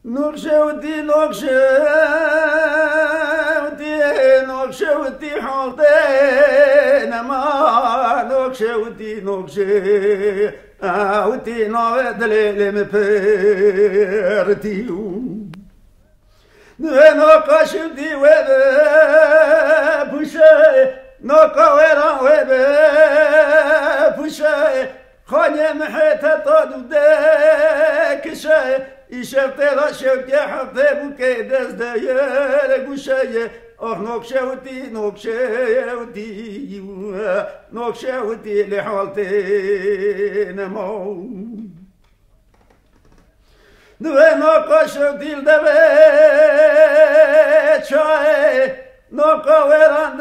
نقشوتي نقشوتي حالتين ما نقشوتي ودي نواد ليلم بيرتيو نقشوتي وذا بوشي نقويرا وذا بوشي خاني محيطة طادو داك شاي إشارتي راشوتي حطي بوكي داز داير قوشاي نقشوتي نقشوتي لحالتي نمو نقشوتي لدبيت شاي نقويران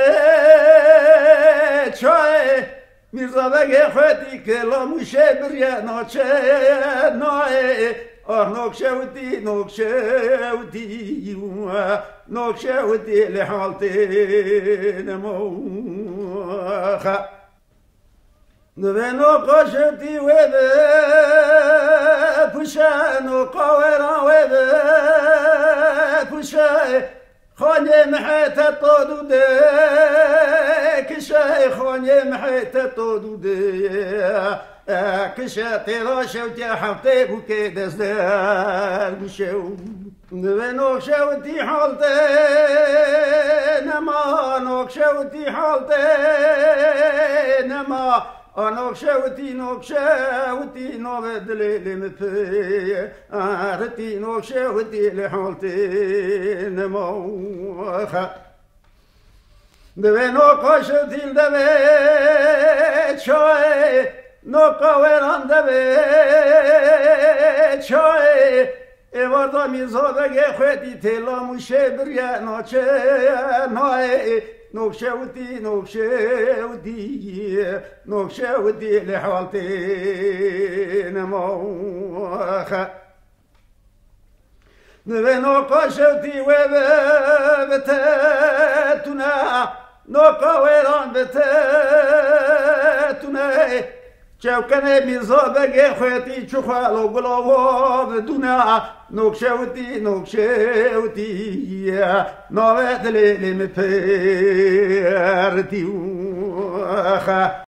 دبيت شاي میرزا بگه خودی که لاموشه بریه ناچه نای نقشوتی لحالتی نموخ نوه نقشوتی ویده پوشه نقاوران ویده پوشه خانه محيطة طودودة كشاي خانه محيطة طودودة كشا تراشة وتحفظي بوكي دزدار بشو نوكشة ودي حالتي نما نوكشة ودي حالتي نما نقشوتي نوبد لمثي رتي نقشوتي لحالتي نموخ دوي نقشوتي لدبيت شوي نقويران دبيت شوي ایواردا میزا بگه خودی تلا موشه برگه ناچه نای نقشوتي لحالتي نموخ نقشوتي وبتاتنا نقويران بتاتنا چوکنه میزا بگه خودی چخالو گلاو بدونا نقشوتي نواد ليلم بيرتيو